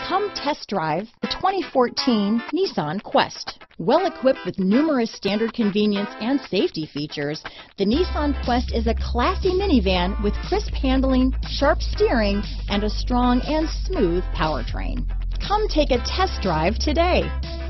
Come test drive the 2014 Nissan Quest. Well equipped with numerous standard convenience and safety features, the Nissan Quest is a classy minivan with crisp handling, sharp steering, and a strong and smooth powertrain. Come take a test drive today.